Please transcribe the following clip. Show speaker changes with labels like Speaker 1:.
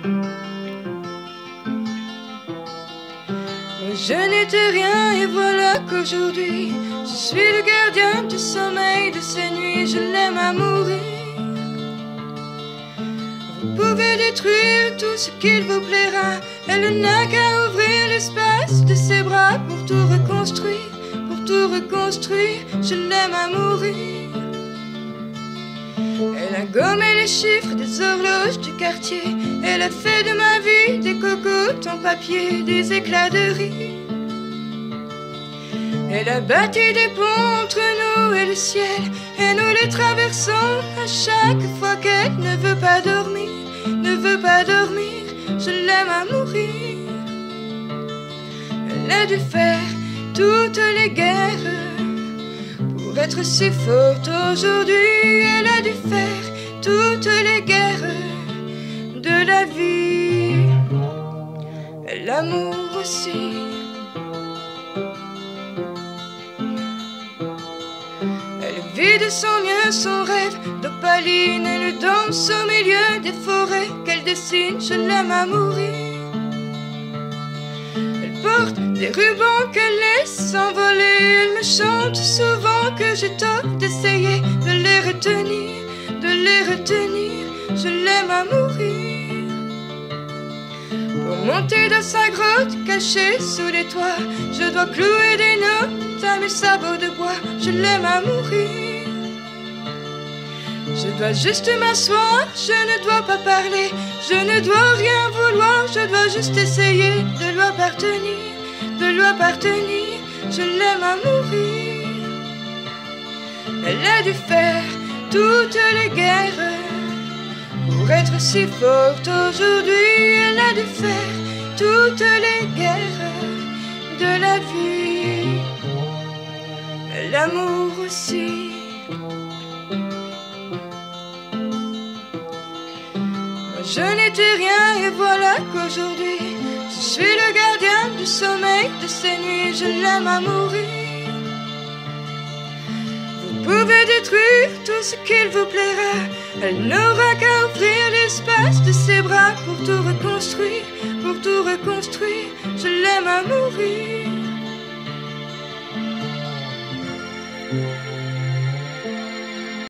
Speaker 1: Je n'étais rien et voilà qu'aujourd'hui je suis le gardien du sommeil de ces nuits. Je l'aime à mourir. Vous pouvez détruire tout ce qu'il vous plaira. Elle n'a qu'à ouvrir l'espace de ses bras pour tout reconstruire, pour tout reconstruire. Je l'aime à mourir. Elle a gommé les chiffres des horloges du quartier. Elle a fait de ma vie des cocottes en papier, des éclats de rire. Elle a bâti des ponts entre nous et le ciel, et nous les traversons à chaque fois qu'elle ne veut pas dormir, ne veut pas dormir. Je l'aime à mourir. Elle a dû faire toutes les guerres pour être si forte aujourd'hui. Elle a dû faire toutes les guerres de la vie, l'amour aussi. Elle vit de son mieux son rêve d'opaline. Elle danse au milieu des forêts qu'elle dessine. Je l'aime à mourir. Elle porte des rubans qu'elle laisse s'envoler. Elle me chante souvent que j'ai tort d'essayer de les retenir, de les retenir. Je l'aime à mourir. Pour monter dans sa grotte cachée sous les toits, je dois clouer des notes à mes sabots de bois. Je l'aime à mourir. Je dois juste m'asseoir, je ne dois pas parler, je ne dois rien vouloir, je dois juste essayer de lui appartenir, de lui appartenir. Je l'aime à mourir. Elle a dû faire toutes les guerres pour être si forte aujourd'hui. Elle a dû faire toutes les guerres de la vie, l'amour aussi. Je n'étais rien et voilà qu'aujourd'hui je suis le gardien du sommeil de ces nuits. Je l'aime à mourir. Vous pouvez détruire tout ce qu'il vous plaira. Elle n'aura qu'à ouvrir l'espace de ses bras pour tout reconstruire, pour tout reconstruire. Je l'aime à mourir.